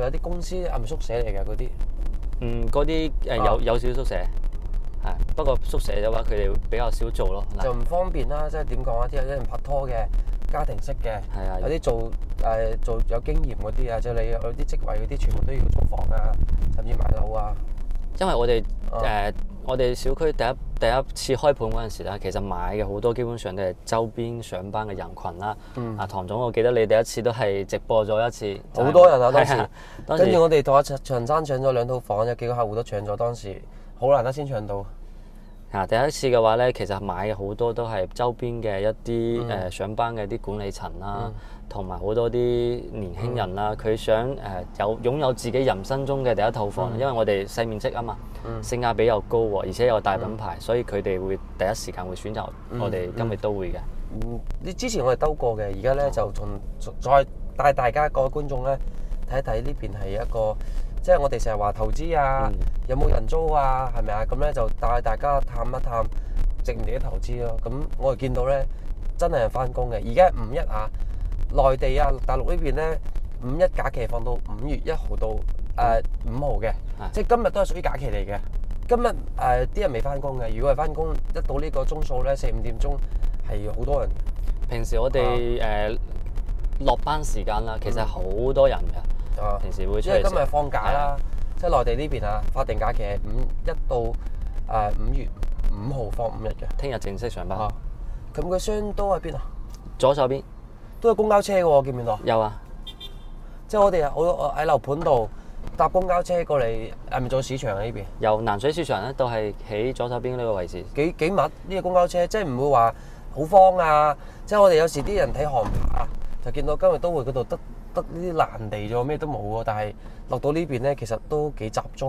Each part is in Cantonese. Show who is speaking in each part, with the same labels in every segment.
Speaker 1: 有啲公司係咪宿舍嚟嘅嗰啲？
Speaker 2: 嗰啲有少少宿舍，係不過宿舍嘅話，佢哋比較少做咯。
Speaker 1: 就唔方便啦，即係點講啊？啲有啲人拍拖嘅，家庭式嘅，
Speaker 2: 係啊，
Speaker 1: 有啲做有經驗嗰啲啊，即係你有啲職位嗰啲，全部都要租房啊，甚至買樓啊。
Speaker 2: 因為我哋小區第一次開盤嗰陣時咧，其實買嘅好多基本上都係周邊上班嘅人群啦。唐總，我記得你第一次都係直播咗一次，
Speaker 1: 好多人啊當時。
Speaker 2: 當時
Speaker 1: 跟住我哋同阿長山搶咗2套房，有幾個客戶都搶咗，當時好難得先搶到。
Speaker 2: 第一次嘅話咧，其實買嘅好多都係周邊嘅一啲上班嘅啲管理層啦，同埋好多啲年輕人啦，佢想擁有自己人生中嘅第一套房，因為我哋細面積啊嘛，性價比又高喎，而且有大品牌，所以佢哋會第一時間會選擇我哋金域都會嘅。
Speaker 1: 你之前我哋兜過嘅，而家咧就再帶大家各位觀眾咧睇一睇呢邊係一個。即係我哋成日話投資啊，有冇人租啊，係咪啊？咁咧就帶大家探一探值唔值得投資咯。咁我哋見到咧真係翻工嘅。而家5.1啊，內地啊大陸呢邊咧5.1假期放到5月1號到5號嘅，即係今日都係屬於假期嚟嘅。今日啲人未翻工嘅，如果係翻工一到呢個鐘數咧4、5點鐘係好多人。
Speaker 2: 平時我哋落班時間啦，其實好多人嘅。平時會出嚟，
Speaker 1: 因為今日放假啦，即係內地呢邊啊，法定假期係5.1到5月5號放5日嘅。
Speaker 2: 聽日正式上班。
Speaker 1: 咁佢商都喺邊啊？
Speaker 2: 左手邊
Speaker 1: 都有公交車嘅喎，見唔見到？有
Speaker 2: 啊。
Speaker 1: 即係我哋喺樓盤度搭公交車過嚟，係咪做市場啊？呢邊
Speaker 2: 由南水市場咧，都係喺左手邊呢個位置。
Speaker 1: 幾密呢個公交車，即係唔會話好荒啊！即係我哋有時啲人睇航拍就見到今日都會嗰度得呢啲爛地咗，咩都冇喎。但係落到呢邊咧，其實都幾集中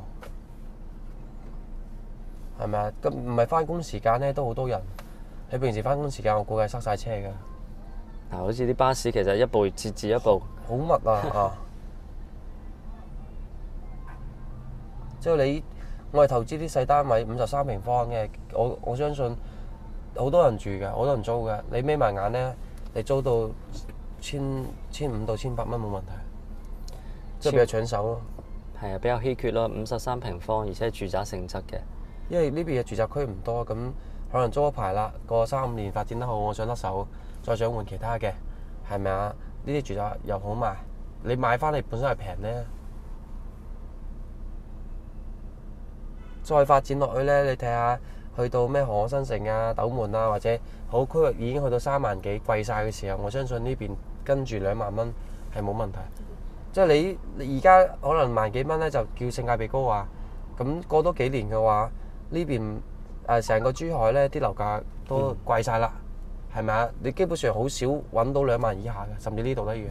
Speaker 1: 喎，係咪啊？咁唔係翻工時間咧，都好多人。你平時翻工時間，我估計塞晒車㗎。
Speaker 2: 好似啲巴士其實一部接住一部，
Speaker 1: 好密啊！即係我係投資啲細單位53平方嘅，我相信好多人住嘅，好多人租嘅。你眯埋眼咧，你租到1,500到1,800蚊冇問題，即係比較搶手咯。
Speaker 2: 係啊，比較稀缺咯，53平方，而且係住宅性質嘅。
Speaker 1: 因為呢邊嘅住宅區唔多，咁可能租一排啦，過3、5年發展得好，我想得手，再想換其他嘅，係咪啊？呢啲住宅又好賣，你買翻嚟本身係平咧，再發展落去咧，你睇下去到咩河新城啊、斗門啊，或者好區域已經去到3萬幾，貴晒嘅時候，我相信呢邊跟住2萬蚊係冇問題。即係你而家可能萬幾蚊咧，就叫性價比高啊。咁過多幾年嘅話，呢邊成個珠海咧啲樓價都貴晒啦，係咪啊？你基本上好少揾到2萬以下嘅，甚至呢度都一樣。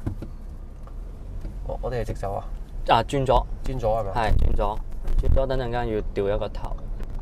Speaker 1: 我哋係直走啊？
Speaker 2: 轉咗
Speaker 1: 係咪？
Speaker 2: 係轉咗，等陣間要掉一個頭。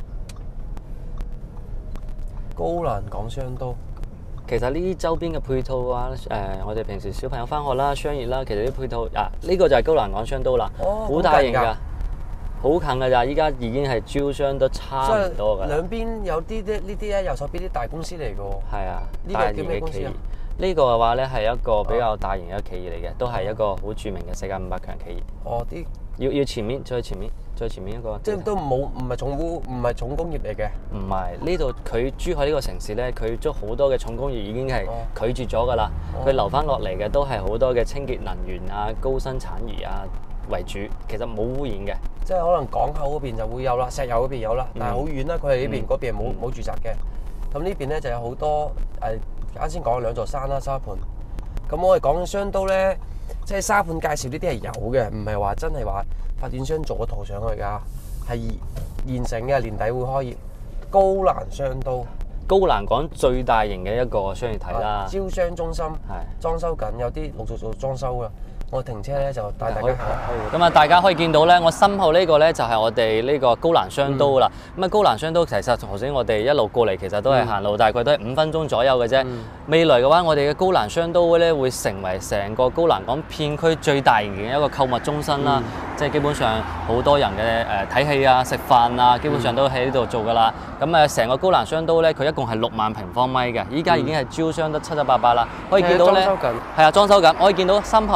Speaker 1: 高欄港商都。
Speaker 2: 其實呢啲周邊嘅配套啊，我哋平時小朋友翻學啦、商業啦，其實啲配套呢個就係高欄港商都啦，好大型㗎，好近㗎咋！依家已經係招商都差唔多㗎。
Speaker 1: 兩邊有呢啲咧，右手邊啲大公司嚟㗎喎。係啊，呢個叫咩公司啊？
Speaker 2: 呢個嘅話咧係一個比較大型嘅企業嚟嘅，都係一個好著名嘅世界500強企業。要前面，再前面一個。即係都唔係重工業嚟嘅。唔係，呢度佢珠海呢個城市咧，佢將好多嘅重工業已經係拒絕咗㗎啦。佢留翻落嚟嘅都係好多嘅清潔能源啊、高新產業啊為主，其實冇污染嘅。即係可能港口嗰邊就會有啦，石油嗰邊有啦，但係好遠啦。佢哋呢邊嗰邊冇住宅嘅。咁呢邊咧就有好多啱先講2座山啦，沙盤。咁我哋講商都咧。即係沙盤介紹呢啲係有嘅，唔係話真係話發展商做個圖上去㗎，係現成嘅，年底會開業。高欄商都，高欄港最大型嘅一個商業體啦，招商中心係裝修緊，有啲陸續做裝修㗎。我停車咧就帶大家行。咁啊，大家可以見到咧，我身後呢個咧就係我哋呢個高欄商都啦。咁啊，高欄商都其實頭先我哋一路過嚟，其實都係行路，大概都係5分鐘左右嘅啫。未來嘅話，我哋嘅高欄商都咧會成為成個高欄港片區最大型嘅一個購物中心啦。即係基本上好多人嘅睇戲啊、食飯啊，基本上都喺呢度做㗎啦。咁成個高欄商都咧，佢一共係6萬平方米嘅，依家已經係招商得七七八八啦。可以見到咧，係啊，裝修緊。可以見到深後海底撈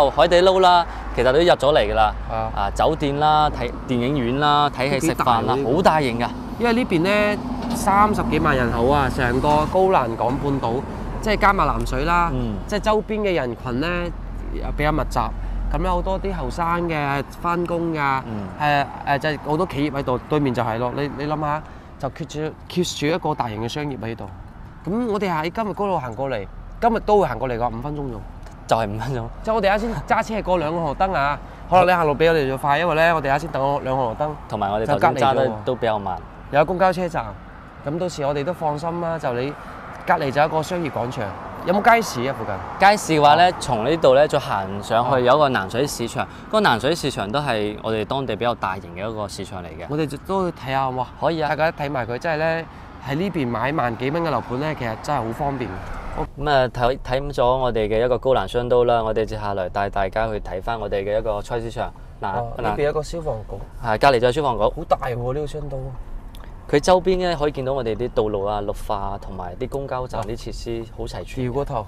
Speaker 2: 撈啦，其實都入咗嚟㗎啦。酒店啦、睇電影院啦、睇戲食飯啦，好大型㗎。
Speaker 1: 因為呢邊咧30幾萬人口啊，成個高蘭港半島，即係加埋南水啦，即係周邊嘅人群咧比較密集。咁咧好多啲後生嘅翻工㗎，就係好多企業喺度，對面就係咯。你諗下，就缺住一個大型嘅商業喺度。咁我哋喺今日嗰度行過嚟，今日都會行過嚟㗎，5分鐘啫。
Speaker 2: 就係5分鐘。
Speaker 1: 即係我哋啱先揸車過2個紅綠燈啊，可能你行路比我哋仲快，因為咧我哋啱先等2個紅綠燈，
Speaker 2: 同埋我哋頭先揸得都比較慢。
Speaker 1: 有公交車站，咁到時我哋都放心啦。就你隔離就一個商業廣場。有冇街市啊？附近
Speaker 2: 街市嘅話咧，從呢度咧再行上去有一個南水市場，嗰個南水市場都係我哋當地比較大型嘅一個市場嚟嘅。
Speaker 1: 我哋都去睇下好唔好？
Speaker 2: 可以啊，
Speaker 1: 大家睇埋佢，真係咧喺呢邊買萬幾蚊嘅樓盤咧，其實真係好方便。
Speaker 2: 咁啊睇咗我哋嘅一個高蘭商都啦，我哋接下來帶大家去睇翻我哋嘅一個菜市場。
Speaker 1: 呢邊有一個消防局，
Speaker 2: 係隔離就係消防局，
Speaker 1: 好大喎呢個商都。
Speaker 2: 佢周邊咧可以見到我哋啲道路啊、綠化同埋啲公交站啲設施好齊全。
Speaker 1: 調個頭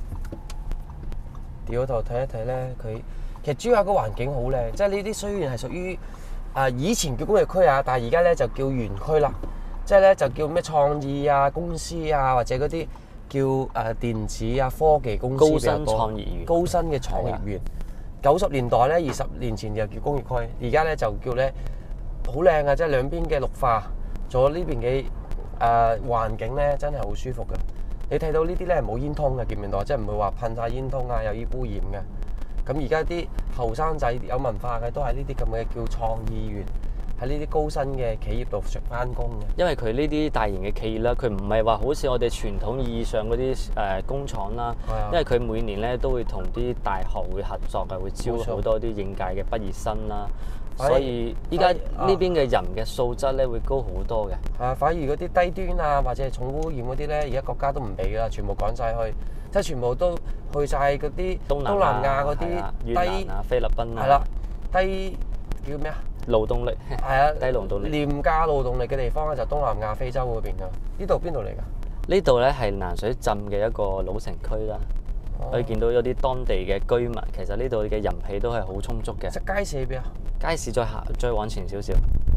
Speaker 1: 睇一睇咧，佢其實主要個環境好靚，即係呢啲雖然係屬於以前叫工業區啊，但係而家咧就叫園區啦，即係咧就叫咩創意啊公司啊，或者嗰啲叫電子啊科技公司
Speaker 2: 高新創業園、
Speaker 1: 高新嘅創業園。90年代咧，20年前就叫工業區，而家咧就叫咧好靚啊！即係兩邊嘅綠化，仲有呢邊嘅環境咧，真係好舒服嘅。你睇到呢啲咧係冇煙囪嘅，見唔見到？即係唔會話噴晒煙囪啊，有啲污染嘅。咁而家啲後生仔有文化嘅，都喺呢啲咁嘅叫創意園，喺呢啲高薪嘅企業度翻工嘅。
Speaker 2: 因為佢呢啲大型嘅企業啦，佢唔係話好似我哋傳統意義上嗰啲工廠啦，因為佢每年咧都會同啲大學會合作嘅，會招好多啲應屆嘅畢業生啦。所以依家呢邊嘅人嘅素質咧會高好多嘅。
Speaker 1: 反而嗰啲低端啊或者係重污染嗰啲咧，而家國家都唔俾㗎，全部趕晒去，即係全部都去晒嗰啲東南亞嗰啲
Speaker 2: 越南啊、菲律賓啊。
Speaker 1: 係啦，低叫咩啊？
Speaker 2: 勞動力
Speaker 1: 係啊，
Speaker 2: 低勞動力、
Speaker 1: 廉價勞動力嘅地方咧，就東南亞、非洲嗰邊㗎。呢度邊度嚟㗎？
Speaker 2: 呢度咧係南水鎮嘅一個老城區啦。可以見到有啲當地嘅居民，其實呢度嘅人氣都係好充足嘅。
Speaker 1: 即係街市喺邊啊？
Speaker 2: 街市再往前少少。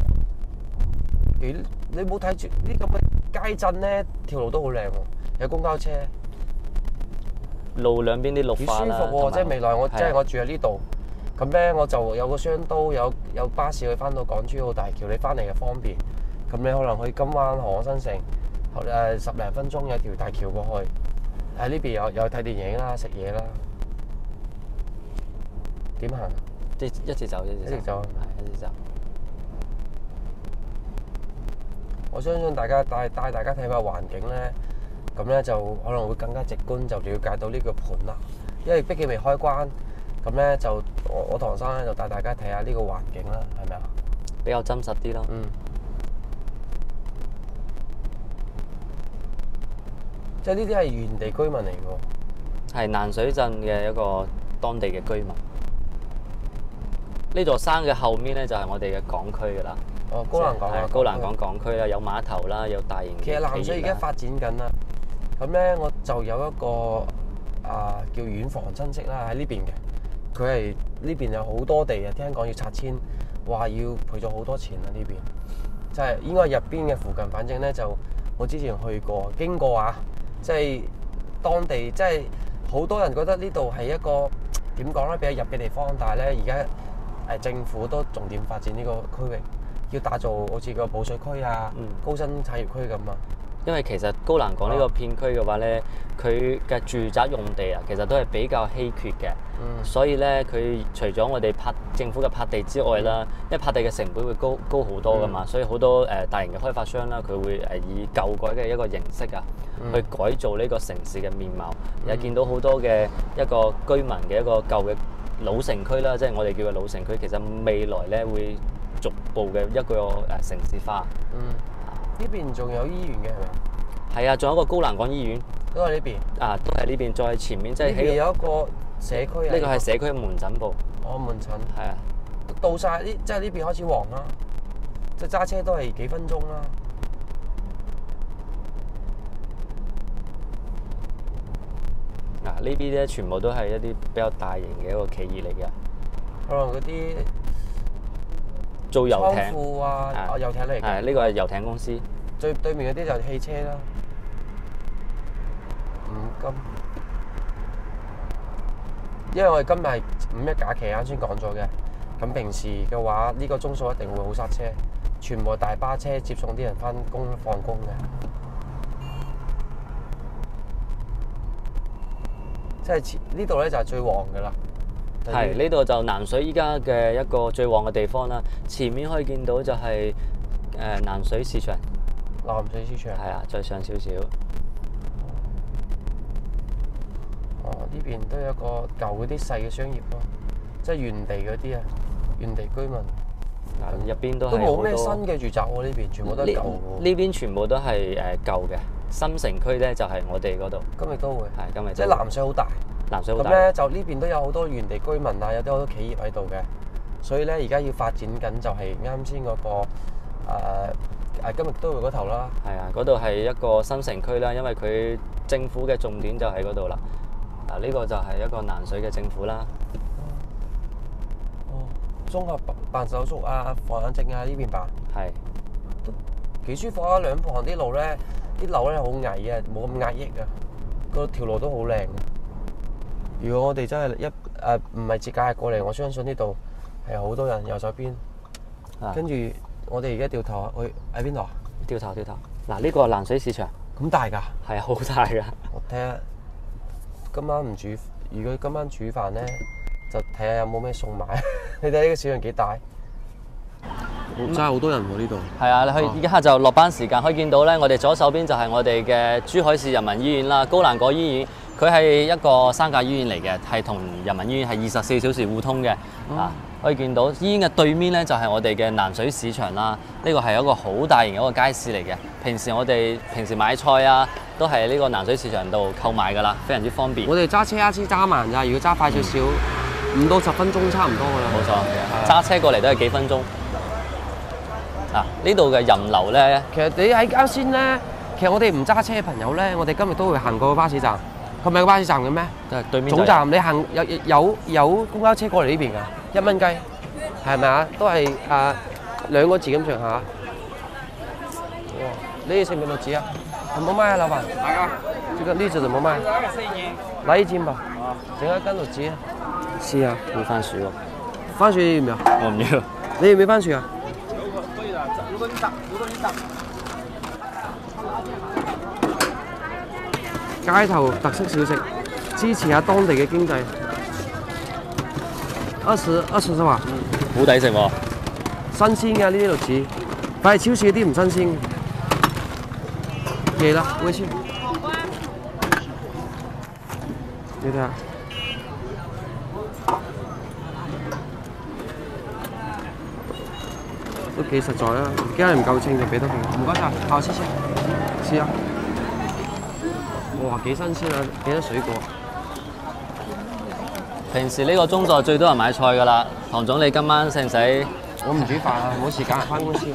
Speaker 1: 你冇睇住呢咁嘅街鎮咧，條路都好靚喎，有公交車，
Speaker 2: 路兩邊啲綠化啦，
Speaker 1: 幾舒服喎！即係未來即係我住喺呢度，咁咧我就有個商都有巴士去翻到港珠澳大橋，你翻嚟嘅方便。咁你可能去金灣、河岸新城，10零分鐘有條大橋過去。喺呢邊有睇電影啦、食嘢啦。點行？
Speaker 2: 一直走，
Speaker 1: 一直走。
Speaker 2: 係一直走。
Speaker 1: 我相信大家帶大家睇下環境咧，咁咧就可能會更加直觀，就了解到呢個盤啦。因為畢竟未開關，咁咧就我唐生咧就帶大家睇下呢個環境啦，係咪啊？
Speaker 2: 比較真實啲咯。
Speaker 1: 即係呢啲係原地居民嚟㗎。
Speaker 2: 係南水鎮嘅一個當地嘅居民。呢座山嘅後面咧就係我哋嘅港區㗎啦。
Speaker 1: 高蘭港啊，
Speaker 2: 高蘭港港區啦，有碼頭啦，有大型嘅企業啦。
Speaker 1: 其實南水而家發展緊啦。咁咧我就有一個叫遠房親戚啦喺呢邊嘅，佢係呢邊有好多地啊，聽講要拆遷，話要賠咗好多錢啊呢邊。即係應該係入邊嘅附近，反正咧就我之前去過經過啊。即係當地，即係好多人覺得呢度係一個點講咧，比較入嘅地方。但係咧，而家政府都重點發展呢個區域，要打造好似個補水區啊、高新產業區咁啊。
Speaker 2: 因為其實高蘭港呢個片區嘅話咧，佢嘅住宅用地啊，其實都係比較稀缺嘅。所以咧，佢除咗我哋政府嘅拍地之外啦，因為拍地嘅成本會高好多噶嘛，所以好多大型嘅開發商啦，佢會以舊改嘅一個形式啊，去改造呢個城市嘅面貌。又見到好多嘅一個居民嘅一個舊嘅老城區啦，即係我哋叫嘅老城區，其實未來咧會逐步嘅一個城市化。
Speaker 1: 呢邊仲有醫院嘅係咪？
Speaker 2: 係啊，仲有一個高蘭港醫院。
Speaker 1: 都係呢邊。都係呢邊，再前面即係喺有一個社區啊。
Speaker 2: 呢個係社區門診部。
Speaker 1: 門診。係啊。到晒呢，即係呢邊開始黃啦。即係揸車都係幾分鐘啦。
Speaker 2: 呢邊咧全部都係一啲比較大型嘅一個企業嚟嘅。
Speaker 1: 可能嗰啲
Speaker 2: 做遊艇
Speaker 1: 倉庫啊，遊艇嚟嘅。
Speaker 2: 係呢個係遊艇公司。
Speaker 1: 最對面嗰啲就係汽車啦。五金，因為我哋今日係5一假期，啱先講咗嘅。咁平時嘅話，呢個鐘數一定會好塞車，全部大巴車接送啲人返工放工嘅。即係呢度咧就係最旺嘅啦。
Speaker 2: 係呢度就南水依家嘅一個最旺嘅地方啦。前面可以見到就係南水市場。
Speaker 1: 南水市場。係
Speaker 2: 啊，再上少少。
Speaker 1: 呢邊都有一個舊嗰啲細嘅商業咯，即係原地嗰啲啊，原地居民。
Speaker 2: 入邊都
Speaker 1: 冇咩新嘅住宅喎，呢邊全部都係舊嘅。
Speaker 2: 呢邊全部都係舊嘅。新城區咧就係我哋嗰度。
Speaker 1: 今日都會。係
Speaker 2: 今日。
Speaker 1: 即係南水好大。
Speaker 2: 南水好大。
Speaker 1: 咁咧就呢邊都有好多原地居民啊，有啲好多企業喺度嘅，所以咧而家要發展緊就係啱先嗰個今日都會嗰頭啦。
Speaker 2: 係啊，嗰度係一個新城區啦，因為佢政府嘅重點就喺嗰度啦。呢個就係一個南水嘅政府啦。
Speaker 1: 綜合辦手續啊、房產證啊呢邊辦。係。都幾舒服啊！兩旁啲路咧，啲樓咧好矮啊，冇咁壓抑啊。個條路都好靚。如果我哋真係唔係節假日過嚟，我相信呢度係好多人右手邊。跟住我哋而家掉頭去喺邊度啊？
Speaker 2: 掉頭。嗱，呢個係南水市場。
Speaker 1: 咁大㗎？
Speaker 2: 係啊，好大㗎。
Speaker 1: 我睇下今晚唔煮，如果今晚煮飯咧，就睇下有冇咩餸買。你睇呢個市場幾大？真係好多人喎呢度。
Speaker 2: 係啊，你去而家就落班時間，可以見到咧，我哋左手邊就係我哋嘅珠海市人民醫院啦，高欄果醫院。佢係一個3甲醫院嚟嘅，係同人民醫院係24小時互通嘅。可以見到醫院嘅對面咧就係我哋嘅南水市場啦。呢個係一個好大型嘅一個街市嚟嘅。我哋平時買菜啊，都係呢個南水市場度購買㗎啦，非常之方便。
Speaker 1: 我哋揸車揸慢咋，如果揸快少少，5到10分鐘差唔多㗎啦。
Speaker 2: 冇錯，揸車過嚟都係幾分鐘。呢度嘅人流咧，
Speaker 1: 其實你喺啱先咧，其實我哋唔揸車嘅朋友咧，我哋今日都會行過個巴士站。係咪個巴士站嘅咩？
Speaker 2: 對面
Speaker 1: 總站，你行有公交車過嚟呢邊㗎，1蚊雞，係咪啊？都係2個字咁上下。哇！你哋食唔食栗子啊？怎麼賣啊，老闆？這個栗子怎麼賣？來1斤吧。整一斤栗子。試下。
Speaker 2: 冇番薯喎。
Speaker 1: 番薯要唔要？
Speaker 2: 我唔要。
Speaker 1: 你要唔要番薯啊？
Speaker 3: 如果你打。
Speaker 1: 街頭特色小食，支持下當地嘅經濟。20是嘛？
Speaker 2: 好抵食喎！
Speaker 1: 新鮮嘅呢啲栗子，反而超市啲唔新鮮。夜啦，微信。你睇下，都幾實在啊！驚係唔夠稱就俾得佢。唔該晒，好，謝謝。試下。哇，幾新鮮啊！幾多水果？
Speaker 2: 平時呢個鐘數最多人買菜㗎啦。唐總，你今晚使唔使？
Speaker 1: 我唔煮飯啊，冇時間返公司。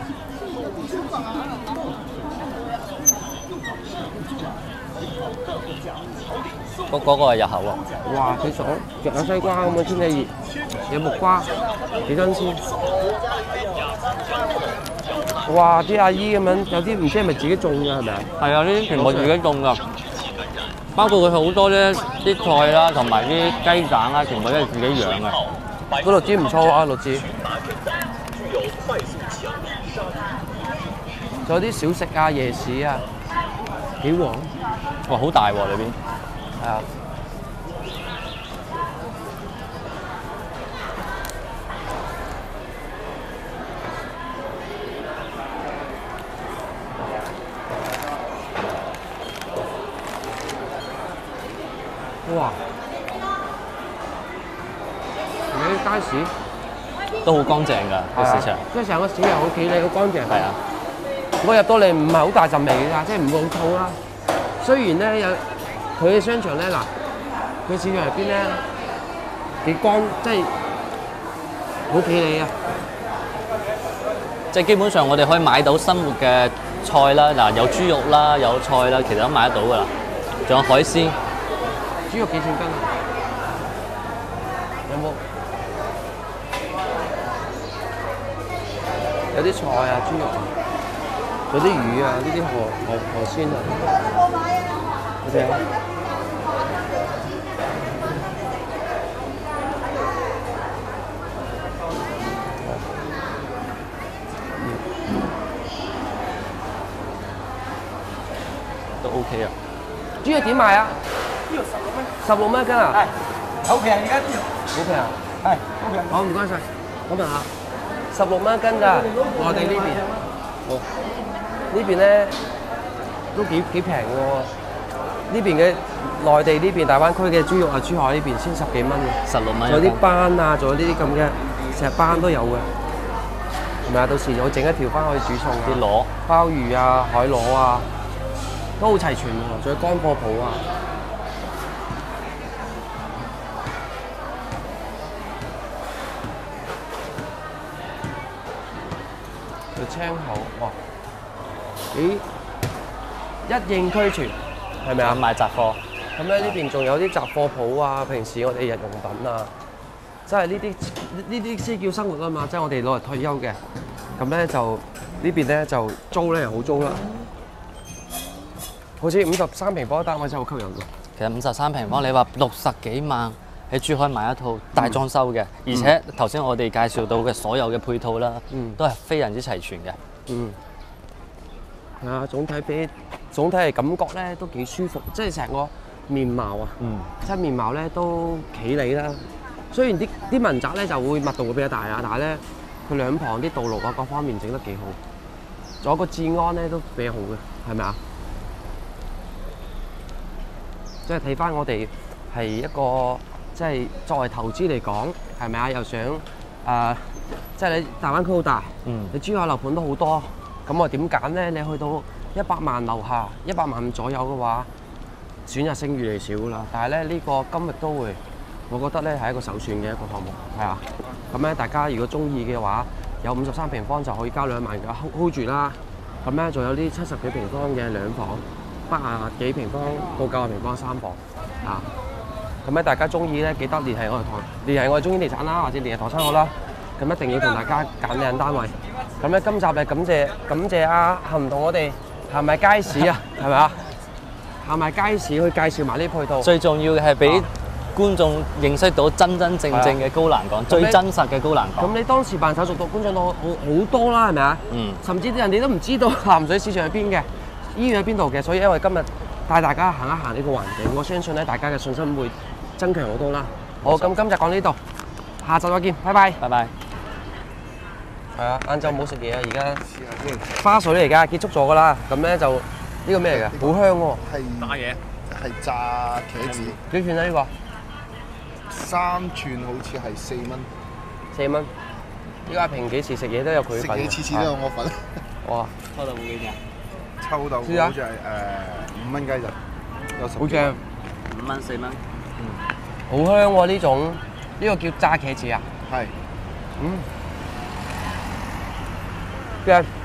Speaker 2: 嗰個係入口喎。
Speaker 1: 哇，幾爽！夾有西瓜咁嘅天氣熱，有木瓜，幾新鮮。哇！啲阿姨咁樣，有啲唔知係咪自己種㗎係咪啊？
Speaker 2: 係啊，呢啲全部自己種㗎。包括佢好多咧啲菜啦，同埋啲雞蛋啦，全部都係自己養嘅。
Speaker 1: 嗰栗子唔錯啊，栗子。仲有啲小食啊、夜市啊，幾旺。
Speaker 2: 哇，好大喎裏邊。
Speaker 1: 係啊。哇！你啲街市
Speaker 2: 都好乾淨㗎個市場，
Speaker 1: 即係成個市又好企理、好乾淨。
Speaker 2: 係啊，
Speaker 1: 我入到嚟唔係好大陣味㗎，即係唔會好臭啦。雖然咧有佢嘅商場咧，嗱佢市場入邊咧幾乾，即係好企理啊！
Speaker 2: 即係基本上我哋可以買到生活嘅菜啦，嗱有豬肉啦，有菜啦，其實都買得到㗎啦。仲有海鮮。豬肉幾錢斤啊？有冇？
Speaker 1: 有啲菜啊、豬肉，有啲魚啊，呢啲河鮮啊，好正。
Speaker 2: 都 OK 啊。
Speaker 1: 豬肉點賣啊？
Speaker 3: 豬肉16蚊。
Speaker 1: 16蚊一斤啊？
Speaker 3: 係，好平而家豬肉。
Speaker 1: 好平啊？
Speaker 3: 係，好平。
Speaker 1: 好，唔該晒。我問下，16蚊一斤咋？內地呢邊？好。呢邊咧都幾平喎。呢邊嘅內地呢邊大灣區嘅豬肉啊，珠海呢邊先10幾蚊嘅。
Speaker 2: 16蚊。
Speaker 1: 仲有啲斑啊，仲有呢啲咁嘅石斑都有嘅。係咪啊？到時我整一條翻去煮餸。
Speaker 2: 啲螺、
Speaker 1: 鮑魚啊、海螺啊，都好齊全喎。仲有乾貨鋪啊。青口，哇！咦，一應俱全，係咪啊？
Speaker 2: 賣雜貨。
Speaker 1: 咁咧呢邊仲有啲雜貨鋪啊，平時我哋日用品啊，即係呢啲先叫生活啊嘛，即係我哋攞嚟退休嘅。咁咧就呢邊咧就租咧又好租啦，好似53平方單位真係好吸引㗎。
Speaker 2: 其實53平方，你話60幾萬喺珠海買一套大裝修嘅，而且頭先我哋介紹到嘅所有嘅配套啦，都係非常之齊全嘅。
Speaker 1: 係啊，總體係感覺咧都幾舒服，即係成個面貌啊，即係面貌咧都企理啦。雖然啲民宅咧就會密度會比較大啊，但係咧佢兩旁啲道路啊各方面整得幾好，仲有個治安咧都比較好嘅，係咪啊？即係睇翻我哋係一個即係作為投資嚟講，係咪啊？又想即係你大灣區好大，你珠海樓盤都好多，咁我點揀咧？你去到100萬樓下、100萬左右嘅話，選擇性越嚟越少啦。但係咧呢個金域都會，我覺得咧係一個首選嘅一個項目，係啊。咁咧大家如果中意嘅話，有53平方就可以交2萬嘅 hold 住啦。咁咧仲有啲70幾平方嘅2房，80幾平方到90平方3房啊。咁咧大家中意咧記得聯繫我哋中意地產啦，或者聯繫唐生活啦。咁一定要同大家揀靚單位。咁咧今集咧感謝阿恒同我哋行埋街市啊，係咪啊？行埋街市去介紹埋呢配套。
Speaker 2: 最重要嘅係俾觀眾認識到真正嘅高欄港，最真實嘅高欄港。
Speaker 1: 咁你當時辦手續到觀眾都好多啦，係咪啊？甚至人哋都唔知道鹹水市場喺邊嘅，醫院喺邊度嘅，所以因為今日帶大家行一行呢個環境，我相信咧大家嘅信心會增強好多啦。好，咁今集講呢度，下集再見，拜拜。
Speaker 2: 拜拜。
Speaker 1: 係啊，晏晝冇食嘢啊，而家花水嚟㗎，結束咗㗎啦。咁咧就呢個咩嚟㗎？好香喎。
Speaker 4: 係打嘢，係炸茄子。
Speaker 1: 幾串啊？呢個
Speaker 4: 3串好似係4蚊。
Speaker 1: 4蚊。依家平幾時食嘢都有佢份。
Speaker 4: 食嘢次次都有我份。
Speaker 1: 哇！
Speaker 2: 抽豆腐幾錢？
Speaker 4: 臭豆腐好似係5蚊雞就有10。
Speaker 1: 好正。
Speaker 2: 5蚊4蚊。
Speaker 1: 好香喎呢種，呢個叫炸茄子啊。
Speaker 4: 係。
Speaker 1: 嘅。